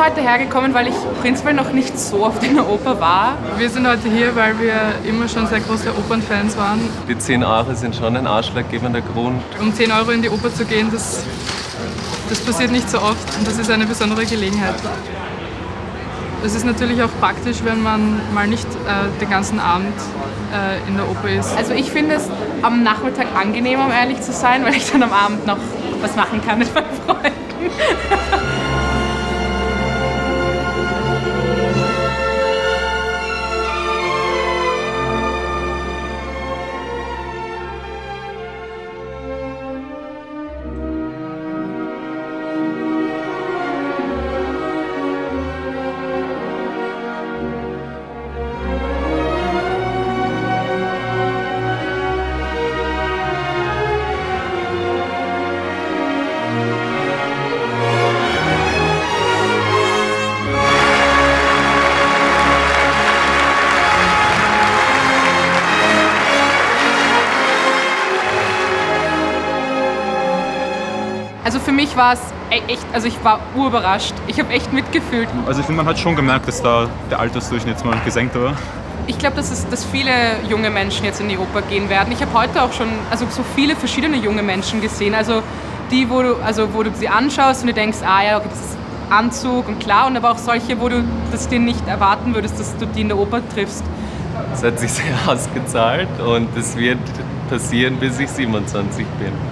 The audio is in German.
bin heute hergekommen, weil ich prinzipiell noch nicht so oft in der Oper war. Wir sind heute hier, weil wir immer schon sehr große Opernfans waren. Die 10 Euro sind schon ein ausschlaggebender Grund. Um 10 Euro in die Oper zu gehen, das passiert nicht so oft und das ist eine besondere Gelegenheit. Es ist natürlich auch praktisch, wenn man mal nicht den ganzen Abend in der Oper ist. Also ich finde es am Nachmittag angenehmer, um ehrlich zu sein, weil ich dann am Abend noch was machen kann mit meinen Freunden. Also für mich war es echt, also ich war urüberrascht. Ich habe echt mitgefühlt. Also ich finde, man hat schon gemerkt, dass da der Altersdurchschnitt mal gesenkt war. Ich glaube, dass viele junge Menschen jetzt in die Oper gehen werden. Ich habe heute auch schon so viele verschiedene junge Menschen gesehen. Also die, wo du sie anschaust und du denkst, ah ja, okay, das ist Anzug und klar. Und aber auch solche, wo du das dir nicht erwarten würdest, dass du die in der Oper triffst. Es hat sich sehr ausgezahlt und es wird passieren, bis ich 27 bin.